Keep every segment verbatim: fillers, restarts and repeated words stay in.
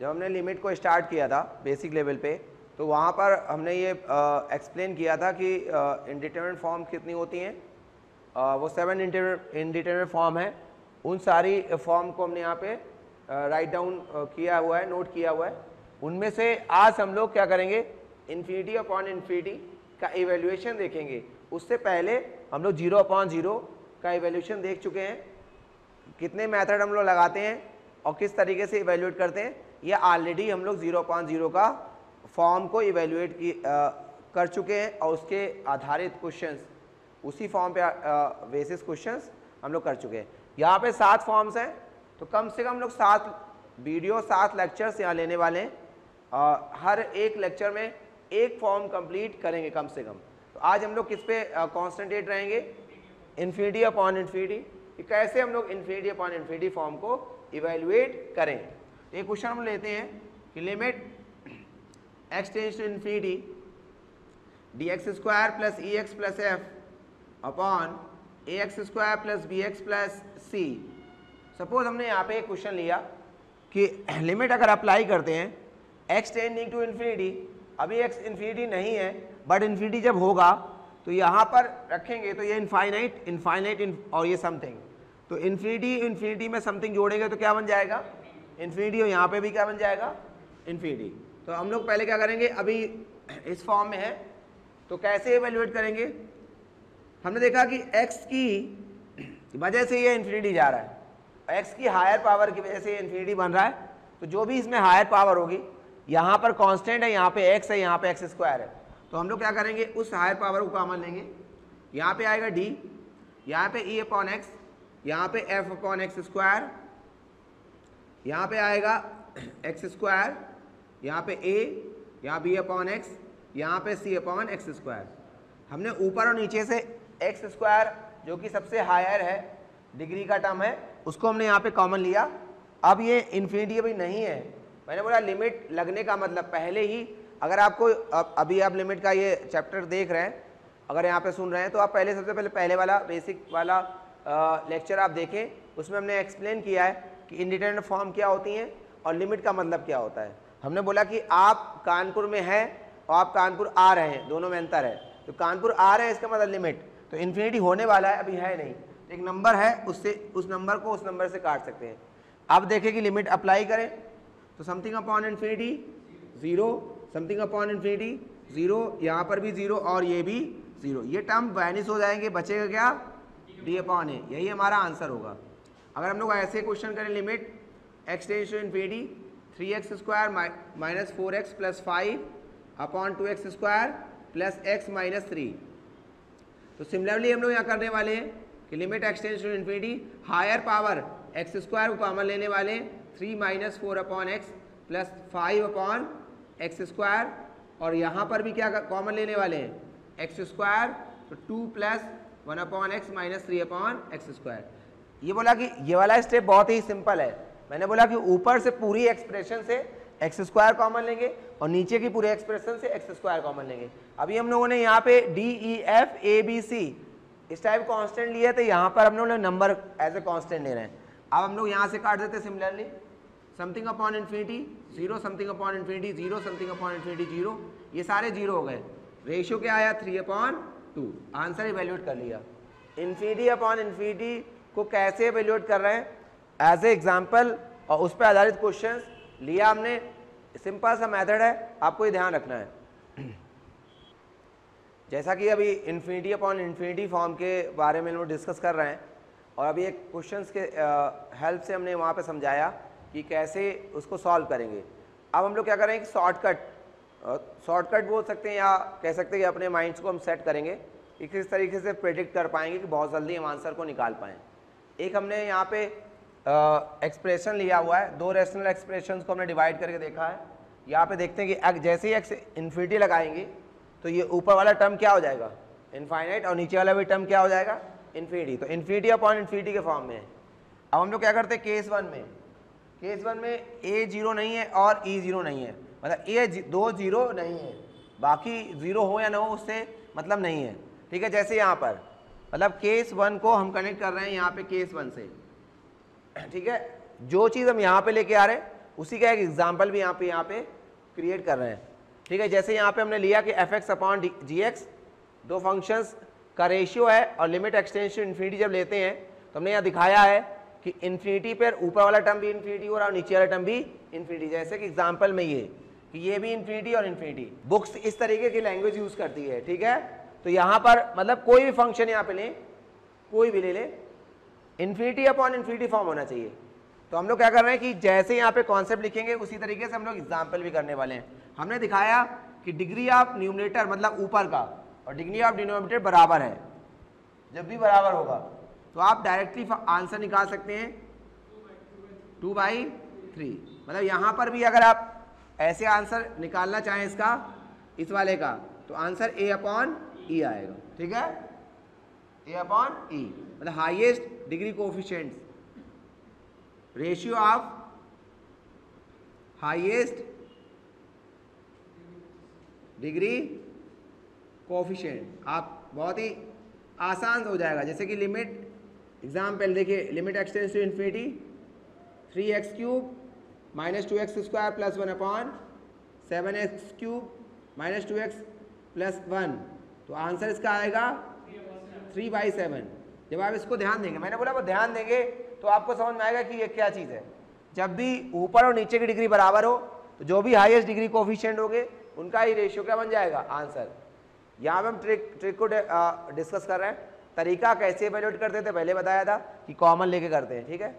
जब हमने लिमिट को स्टार्ट किया था बेसिक लेवल पे, तो वहाँ पर हमने ये एक्सप्लेन किया था कि इनडिटरमिनेट फॉर्म कितनी होती हैं, uh, वो सेवन इनडिटरमिनेट फॉर्म है। उन सारी फॉर्म को हमने यहाँ पे राइट uh, डाउन uh, किया हुआ है, नोट किया हुआ है। उनमें से आज हम लोग क्या करेंगे, इन्फिनिटी अपॉन इन्फिनिटी का इवेल्युएशन देखेंगे। उससे पहले हम लोग जीरो अपॉन जीरो का इवेल्युएशन देख चुके हैं, कितने मेथड हम लोग लगाते हैं और किस तरीके से इवेल्युएट करते हैं, ये ऑलरेडी हम लोग जीरो अपॉन जीरो का फॉर्म को इवेल्युएट की आ, कर चुके हैं और उसके आधारित क्वेश्चंस, उसी फॉर्म पे बेसिस क्वेश्चंस हम लोग कर चुके हैं। यहाँ पे सात फॉर्म्स हैं, तो कम से कम हम लोग सात वीडियो सात लेक्चर्स यहाँ लेने वाले हैं। आ, हर एक लेक्चर में एक फॉर्म कंप्लीट करेंगे कम से कम। तो आज हम लोग किस पे कॉन्सेंट्रेट रहेंगे, इन्फिनिटी अपॉन इन्फिनिटी, कि कैसे हम लोग इन्फिनिटी अपॉन इन्फिनिटी फॉर्म को इवेल्युएट करें। तो एक क्वेश्चन हम लेते हैं कि limit x tends to infinity d x square plus e x plus f upon a x square plus b x plus c. Suppose हमने यहाँ पे एक क्वेश्चन लिया कि लिमिट अगर अप्लाई करते हैं एक्स टेंडिंग टू इन्फिनिटी, अभी एक्स इन्फिनिटी नहीं है बट इन्फिनिटी जब होगा तो यहाँ पर रखेंगे तो ये इनफाइनाइट इनफाइनाइट इन, और ये समथिंग, तो इन्फिनिटी इन्फिनिटी में समथिंग जोड़ेंगे तो क्या बन जाएगा, इन्फिनिटी, और यहाँ पे भी क्या बन जाएगा, इन्फिनिटी। तो हम लोग पहले क्या करेंगे, अभी इस फॉर्म में है तो कैसे इवेल्युएट करेंगे। हमने देखा कि x की वजह से ये इन्फिनिटी जा रहा है, x की हायर पावर की वजह से ये इन्फिनिटी बन रहा है, तो जो भी इसमें हायर पावर होगी, यहाँ पर कांस्टेंट है, यहाँ पे x है, यहाँ पे एक्स स्क्वायर है, तो हम लोग क्या करेंगे, उस हायर पावर को कॉमन लेंगे। यहाँ पे आएगा d, यहाँ पे e अपॉन एक्स, यहाँ पे f अपॉन एक्स स्क्वायर, यहाँ पे आएगा एक्स स्क्वायर, यहाँ पे a, यहाँ b अपॉन एक्स, यहाँ पे c अपॉन एक्स स्क्वायर। हमने ऊपर और नीचे से एक्स स्क्वायर जो कि सबसे हायर है, डिग्री का टर्म है, उसको हमने यहाँ पे कॉमन लिया। अब ये इन्फिनिटी अभी नहीं है, मैंने बोला लिमिट लगने का मतलब पहले ही, अगर आपको अब अभी आप लिमिट का ये चैप्टर देख रहे हैं, अगर यहाँ पे सुन रहे हैं, तो आप पहले सबसे पहले पहले वाला बेसिक वाला लेक्चर आप देखें, उसमें हमने एक्सप्लेन किया है कि इनडिटरमिनेट फॉर्म क्या होती हैं और लिमिट का मतलब क्या होता है। हमने बोला कि आप कानपुर में हैं और आप कानपुर आ रहे हैं, दोनों में अंतर है। तो कानपुर आ रहे हैं इसका मतलब लिमिट, तो इन्फिनिटी होने वाला है, अभी है नहीं, एक नंबर है, उससे उस नंबर को उस नंबर से काट सकते हैं। अब देखें कि लिमिट अप्लाई करें तो something upon infinity zero, something upon infinity zero, यहाँ पर भी जीरो और ये भी जीरो, ये टर्म वैनिश हो जाएंगे, बचेगा क्या, डी अपॉन ए, यही हमारा आंसर होगा। अगर हम लोग ऐसे क्वेश्चन करें, limit x tends to infinity three x square minus four x plus five upon two x square plus x minus three, तो सिमिलरली हम लोग यहाँ करने वाले हैं कि limit x tends to infinity, higher power x square को common लेने वाले हैं, three minus four upon x plus five upon x square, और यहाँ पर भी क्या कॉमन लेने वाले हैं, एक्स स्क्वायर, तो two plus one upon x minus three upon x square. ये बोला कि ये वाला स्टेप बहुत ही सिंपल है, मैंने बोला कि ऊपर से पूरी एक्सप्रेशन से एक्स स्क्वायर कॉमन लेंगे और नीचे की पूरे एक्सप्रेशन से एक्स स्क्वायर कॉमन लेंगे। अभी हम लोगों ने यहाँ पे d e f a b c इस टाइप कांस्टेंट लिया, तो यहाँ पर हम लोगों ने नंबर एज ए कांस्टेंट ले रहे हैं। अब हम लोग यहाँ से काट देते हैं similarly, something upon infinity zero, something upon infinity zero, something upon infinity zero, ये सारे जीरो हो गए। रेशियो क्या आया, three upon two, answer evaluate कर लिया। इन्फिनिटी अपॉन इन्फिनिटी को कैसे इवेल्युएट कर रहे हैं एज ए एग्जाम्पल, और उस पर आधारित क्वेश्चन लिया हमने, सिंपल सा मेथड है, आपको ये ध्यान रखना है। जैसा कि अभी इन्फिनिटी अपॉन इन्फिनिटी फॉर्म के बारे में हम लोग डिस्कस कर रहे हैं, और अभी एक क्वेश्चंस के हेल्प से हमने वहाँ पे समझाया कि कैसे उसको सॉल्व करेंगे। अब हम लोग क्या करेंगे, शॉर्टकट शॉर्टकट बोल सकते हैं या कह सकते हैं कि अपने माइंड्स को हम सेट करेंगे कि किस तरीके से प्रेडिक्ट कर पाएंगे कि बहुत जल्दी हम आंसर को निकाल पाएँ। एक हमने यहाँ पे एक्सप्रेशन uh, लिया हुआ है, दो रेशनल एक्सप्रेशंस को हमने डिवाइड करके देखा है। यहाँ पे देखते हैं कि जैसे ही एक्स इन्फिनिटी लगाएंगे तो ये ऊपर वाला टर्म क्या हो जाएगा, इनफाइनाइट, और नीचे वाला भी टर्म क्या हो जाएगा, इन्फिनिटी। तो इन्फिनिटी अपॉन इन्फिनिटी के फॉर्म में है। अब हम लोग क्या करते हैं, केस वन में केस वन में ए जीरो नहीं है और ई जीरो नहीं है, मतलब ए दो जीरो नहीं है, बाकी जीरो हो या ना हो उससे मतलब नहीं है, ठीक है। जैसे यहाँ पर मतलब केस वन को हम कनेक्ट कर रहे हैं यहाँ पे केस वन से, ठीक है। जो चीज़ हम यहाँ पे लेके आ रहे हैं उसी का एक एग्जाम्पल भी यहाँ पे यहाँ पे क्रिएट कर रहे हैं, ठीक है। जैसे यहाँ पे हमने लिया कि f x upon g x दो फंक्शंस का रेशियो है और लिमिट एक्सटेंस टू इन्फिनिटी जब लेते हैं तो हमने यहाँ दिखाया है कि इन्फिनिटी पर ऊपर वाला टर्म भी इन्फिनिटी हो रहा है और नीचे वाला टर्म भी इन्फिनिटी, जैसे कि एग्जाम्पल में ये कि ये भी इन्फिनिटी और इन्फिनिटी। बुक्स इस तरीके की लैंग्वेज यूज करती है, ठीक है। तो यहाँ पर मतलब कोई भी फंक्शन यहाँ पे लें, कोई भी ले ले, इन्फिनिटी अपॉन इन्फिनिटी फॉर्म होना चाहिए। तो हम लोग क्या कर रहे हैं कि जैसे यहाँ पे कॉन्सेप्ट लिखेंगे उसी तरीके से हम लोग एग्जाम्पल भी करने वाले हैं। हमने दिखाया कि डिग्री ऑफ न्यूमरेटर मतलब ऊपर का और डिग्री ऑफ डिनोमिनेटर बराबर है, जब भी बराबर होगा तो आप डायरेक्टली आंसर निकाल सकते हैं टू बाई थ्री। मतलब यहाँ पर भी अगर आप ऐसे आंसर निकालना चाहें इसका, इस वाले का, तो आंसर ए अपॉन ई आएगा, ठीक है, ए अपॉन ई। मतलब highest degree coefficients, ratio of highest degree coefficient, आप बहुत ही आसान हो जाएगा। जैसे कि लिमिट एग्जाम्पल देखिए, limit x tends to infinity three x cube minus two x square plus one upon seven x cube minus two x plus one, तो आंसर इसका आएगा थ्री बाई सेवन। जब आप इसको ध्यान देंगे, मैंने बोला वो ध्यान देंगे तो आपको समझ में आएगा कि ये क्या चीज़ है। जब भी ऊपर और नीचे की डिग्री बराबर हो तो जो भी हाईएस्ट डिग्री कोफिशिएंट होंगे उनका ही रेशियो क्या बन जाएगा, आंसर। यहाँ पे हम ट्रिक ट्रिक को डिस्कस कर रहे हैं। तरीका कैसे इवेल्युएट करते थे पहले बताया था कि कॉमन लेके करते हैं, ठीक है।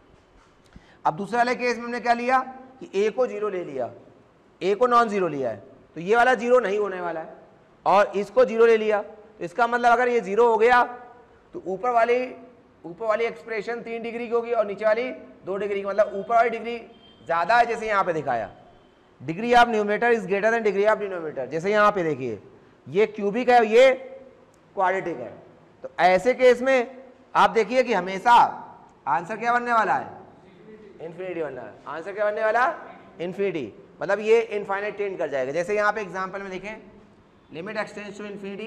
अब दूसरे वाले केस में हमने क्या लिया कि ए को जीरो ले लिया, ए को नॉन जीरो लिया है, तो ये वाला जीरो नहीं होने वाला है, और इसको जीरो ले लिया, तो इसका मतलब अगर ये जीरो हो गया तो ऊपर वाली ऊपर वाली एक्सप्रेशन तीन डिग्री की होगी और नीचे वाली दो डिग्री की, मतलब ऊपर वाली डिग्री ज़्यादा है, जैसे यहाँ पे दिखाया degree of numerator is greater than degree of denominator. जैसे यहाँ पे देखिए ये क्यूबिक है, ये क्वाड्रेटिक है, तो ऐसे केस में आप देखिए कि हमेशा आंसर क्या बनने वाला है, इन्फिनिटी बनना है। आंसर क्या बनने वाला, इन्फिनिटी, मतलब ये इनफाइनाइट टेंड कर जाएगा। जैसे यहाँ पे एग्जांपल में देखें, limit x tends to infinity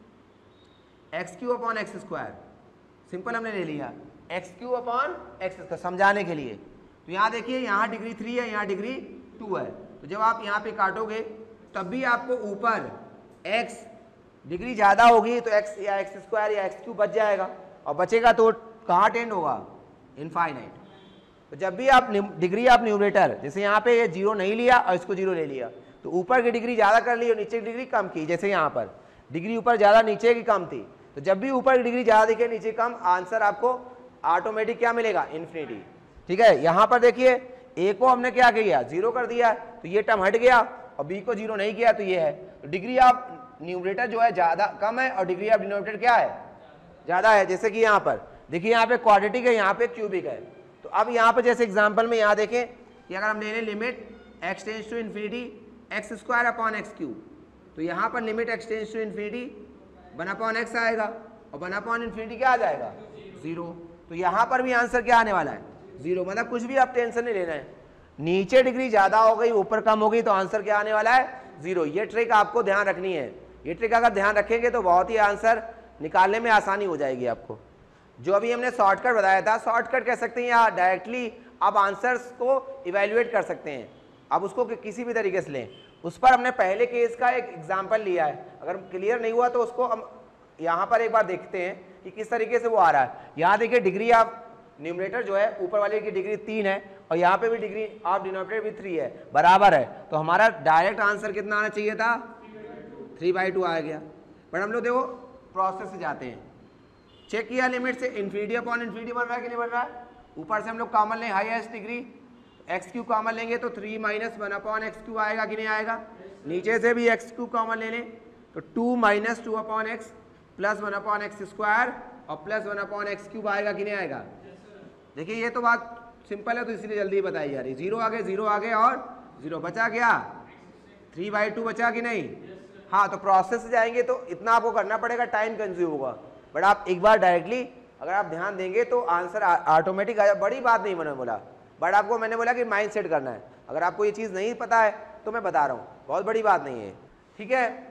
x cube upon x square, simple हमने ले लिया x cube upon x square समझाने के लिए। तो यहाँ देखिए यहाँ डिग्री थ्री है, यहाँ डिग्री टू है, तो जब आप यहाँ पे काटोगे तब भी आपको ऊपर x डिग्री ज़्यादा होगी तो x या एक्स स्क्वायर या एक्स क्यू बच जाएगा, और बचेगा तो कहाँ टेंड होगा, इनफाइनाइट। तो जब भी आप डिग्री ऑफ न्यूमरेटर, जैसे यहाँ पे ये जीरो नहीं लिया और इसको जीरो ले लिया, तो ऊपर की डिग्री ज़्यादा कर ली और नीचे की डिग्री कम की। जैसे यहाँ पर डिग्री ऊपर ज़्यादा नीचे की कम थी, तो जब भी ऊपर की डिग्री ज़्यादा दिखे नीचे कम, आंसर आपको ऑटोमेटिक क्या मिलेगा, इन्फिनिटी, ठीक है। यहाँ पर देखिए ए को हमने क्या किया, जीरो कर दिया, तो ये टर्म हट गया, और बी को जीरो नहीं किया तो ये है। तो डिग्री ऑफ न्यूमरेटर जो है ज़्यादा कम है और डिग्री ऑफ डिनोमिनेटर क्या है, ज़्यादा है। जैसे कि यहाँ पर देखिए यहाँ पे क्वाड्रेटिक है, यहाँ पे क्यूबिक है। तो अब यहाँ पे जैसे एग्जांपल में यहाँ देखें कि अगर हम ले लें limit x tends to infinity x square upon x cube, तो यहाँ पर limit x tends to infinity one upon x आएगा और वन अपॉन इन्फिनिटी क्या आ जाएगा, जीरो। तो यहाँ पर भी आंसर क्या आने वाला है, जीरो। मतलब कुछ भी आप टेंशन नहीं लेना है, नीचे डिग्री ज़्यादा हो गई ऊपर कम हो गई तो आंसर क्या आने वाला है, जीरो। ये ट्रिक आपको ध्यान रखनी है, ये ट्रिक अगर ध्यान रखेंगे तो बहुत ही आंसर निकालने में आसानी हो जाएगी आपको। जो अभी हमने शॉर्टकट बताया था, शॉर्टकट कह सकते हैं या डायरेक्टली आप आंसर्स को इवेल्युएट कर सकते हैं, आप उसको किसी भी तरीके से लें। उस पर हमने पहले केस का एक एग्जाम्पल लिया है, अगर क्लियर नहीं हुआ तो उसको हम यहाँ पर एक बार देखते हैं कि किस तरीके से वो आ रहा है। यहाँ देखिए डिग्री ऑफ न्यूमरेटर जो है ऊपर वाले की डिग्री तीन है और यहाँ पे भी डिग्री ऑफ डिनोमिनेटर भी थ्री है, बराबर है, तो हमारा डायरेक्ट आंसर कितना आना चाहिए था, थ्री बाई टू आ गया। बट हम लोग देखो प्रोसेस से जाते हैं, चेक किया लिमिट से इन्फिनिटी अपॉन इन्फिनिटी बन रहा है कि नहीं बन रहा है। ऊपर से हम लोग कॉमन लें highest degree, x cube common लेंगे तो three minus one upon x cube आएगा कि नहीं आएगा। नीचे से भी एक्स क्यू कॉमन ले लें तो two minus two upon x plus one upon x square और plus one upon x cube आएगा कि नहीं आएगा। देखिए ये तो बात सिंपल है तो इसलिए जल्दी बताई जा रही। जीरो आगे जीरो आगे और जीरो बचा क्या, थ्री बाई टू बचा कि नहीं। हाँ तो प्रोसेस से जाएंगे तो इतना आपको करना पड़ेगा, टाइम कंज्यूम होगा, बट आप एक बार डायरेक्टली अगर आप ध्यान देंगे तो आंसर ऑटोमेटिक आ जाए। बड़ी बात नहीं मैंने बोला, बट आपको मैंने बोला कि माइंड सेट करना है। अगर आपको ये चीज़ नहीं पता है तो मैं बता रहा हूँ, बहुत बड़ी बात नहीं है, ठीक है।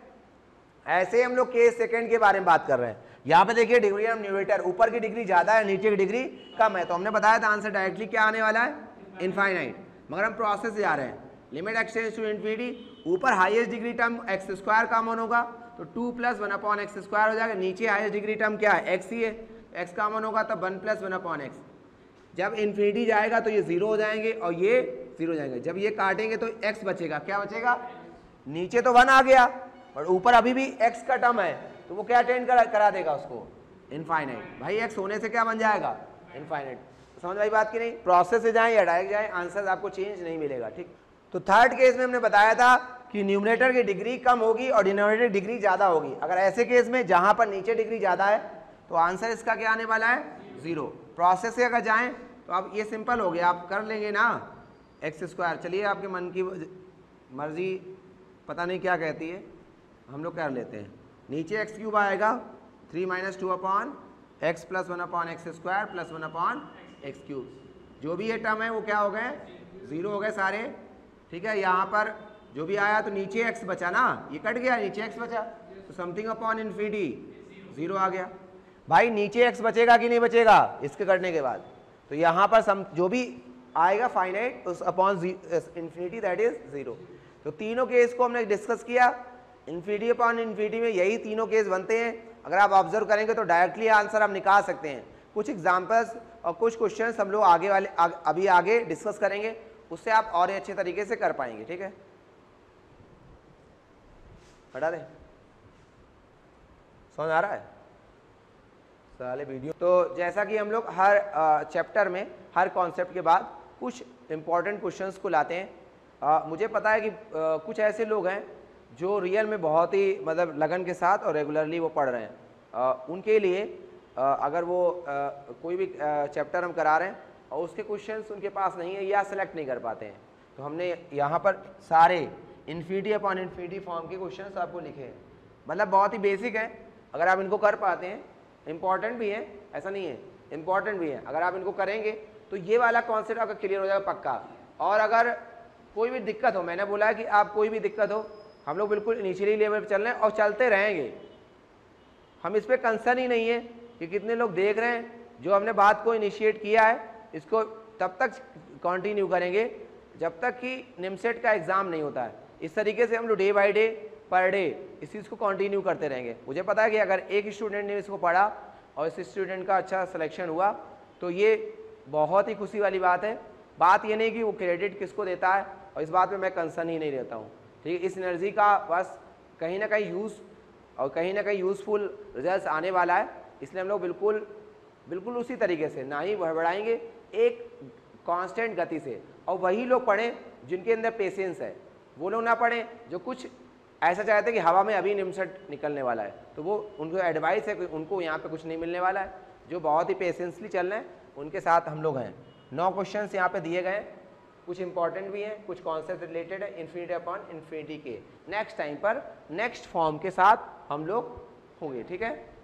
ऐसे हम लोग केस सेकंड के बारे में बात कर रहे हैं। यहाँ पे देखिए डिग्री ऑफ न्यूमरेटर ऊपर की डिग्री ज़्यादा है नीचे की डिग्री कम है, तो हमने बताया था आंसर डायरेक्टली क्या आने वाला है, इनफाइनाइट। मगर हम प्रोसेस से जा रहे हैं। Limit x tends to infinity, ऊपर highest degree term x square common होगा तो two plus one upon x square हो जाएगा, नीचे हाईएस्ट डिग्री टर्म क्या है एक्स ही है, एक्स कॉमन होगा तब one plus one upon x. जब इन्फिनिटी जाएगा तो ये जीरो हो जाएंगे और ये जीरो हो जाएंगे, जब ये काटेंगे तो एक्स बचेगा, क्या बचेगा, नीचे तो वन आ गया और ऊपर अभी भी एक्स का टर्म है तो वो क्या टेंड करा, करा देगा उसको इनफाइनाइट। भाई एक्स होने से क्या बन जाएगा इनफाइनाइट। समझ भाई बात की नहीं, प्रोसेस से जाएं या डायरेक्ट जाएं आंसर आपको चेंज नहीं मिलेगा। ठीक, तो थर्ड केस में हमने बताया था कि न्यूमरेटर की डिग्री कम होगी और डिनोमिनेटर की डिग्री ज्यादा होगी। अगर ऐसे केस में जहां पर नीचे डिग्री ज्यादा है तो आंसर इसका क्या आने वाला है जीरो। प्रोसेस से अगर जाएं तो अब ये सिंपल हो गया, आप कर लेंगे ना एक्स स्क्वायर। चलिए आपके मन की मर्जी पता नहीं क्या कहती है, हम लोग कर लेते हैं। नीचे एक्स क्यूब आएगा three minus two upon x plus one upon x square plus one upon x cube, जो भी ये टर्म है वो क्या हो गए जीरो हो गए सारे। ठीक है, यहाँ पर जो भी आया तो नीचे एक्स बचा ना, ये कट गया, नीचे एक्स बचा तो समथिंग अपॉन इन्फिनिटी जीरो आ गया। भाई नीचे एक्स बचेगा कि नहीं बचेगा इसके कटने के बाद, तो यहाँ पर सम जो भी आएगा फाइनाइट उस upon infinity that is zero. तो तीनों केस को हमने डिस्कस किया, इन्फिनिटी अपॉन इन्फिनिटी में यही तीनों केस बनते हैं। अगर आप ऑब्जर्व करेंगे तो डायरेक्टली आंसर आप निकाल सकते हैं। कुछ एग्जाम्पल्स और कुछ क्वेश्चंस हम लोग आगे वाले आग, अभी आगे डिस्कस करेंगे, उससे आप और अच्छे तरीके से कर पाएंगे। ठीक है, हटा दें, समझ आ रहा है साले वीडियो। तो जैसा कि हम लोग हर चैप्टर में हर कॉन्सेप्ट के बाद कुछ इंपॉर्टेंट क्वेश्चंस को लाते हैं। आ, मुझे पता है कि आ, कुछ ऐसे लोग हैं जो रियल में बहुत ही मतलब लगन के साथ और रेगुलरली वो पढ़ रहे हैं। आ, उनके लिए आ, अगर वो आ, कोई भी चैप्टर हम करा रहे हैं और उसके क्वेश्चंस उनके पास नहीं है या सेलेक्ट नहीं कर पाते हैं, तो हमने यहाँ पर सारे इन्फिनिटी अपॉन इन्फिनिटी फॉर्म के क्वेश्चंस आपको लिखे हैं। मतलब बहुत ही बेसिक है, अगर आप इनको कर पाते हैं, इंपॉर्टेंट भी है, ऐसा नहीं है, इंपॉर्टेंट भी है। अगर आप इनको करेंगे तो ये वाला कॉन्सेप्ट आपका क्लियर हो जाएगा पक्का। और अगर कोई भी दिक्कत हो, मैंने बोला है कि आप कोई भी दिक्कत हो, हम लोग बिल्कुल इनिशियली लेवल पर चल रहे हैं और चलते रहेंगे। हम इस पर कंसर्न ही नहीं है कि कितने लोग देख रहे हैं। जो हमने बात को इनिशिएट किया है इसको तब तक कंटिन्यू करेंगे जब तक कि निमसेट का एग्ज़ाम नहीं होता है। इस तरीके से हम लोग डे बाय डे पर डे इस चीज़ को कंटिन्यू करते रहेंगे। मुझे पता है कि अगर एक स्टूडेंट ने इसको पढ़ा और इस स्टूडेंट का अच्छा सिलेक्शन हुआ तो ये बहुत ही खुशी वाली बात है। बात ये नहीं कि वो क्रेडिट किसको देता है, और इस बात में मैं कंसर्न ही नहीं रहता हूँ। ठीक है, इस एनर्जी का बस कहीं ना कहीं यूज़ और कहीं ना कहीं यूज़फुल रिजल्ट आने वाला है, इसलिए हम लोग बिल्कुल बिल्कुल उसी तरीके से ना ही बढ़ाएंगे, एक कांस्टेंट गति से। और वही लोग पढ़ें जिनके अंदर पेशेंस है, वो लोग ना पढ़ें जो कुछ ऐसा चाहते हैं कि हवा में अभी निमसेट निकलने वाला है, तो वो उनको एडवाइस है कि उनको यहाँ पे कुछ नहीं मिलने वाला है। जो बहुत ही पेशेंसली चल रहे हैं उनके साथ हम लोग हैं। नौ क्वेश्चंस यहाँ पे दिए गए हैं, कुछ इंपॉर्टेंट भी हैं, कुछ कॉन्सेप्ट रिलेटेड है इन्फिनिटी अपॉन इन्फिनिटी के। नेक्स्ट टाइम पर नेक्स्ट फॉर्म के साथ हम लोग होंगे। ठीक है।